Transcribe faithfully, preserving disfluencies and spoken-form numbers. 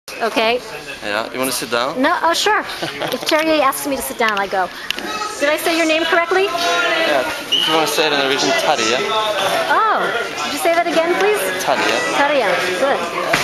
Okay. Yeah, you want to sit down? No, oh sure. If Ter-yay asks me to sit down, I go. Did I say your name correctly? Yeah, if you want to say it in Norwegian, Terje. Oh, did you say that again, please? Terje. Terje, good.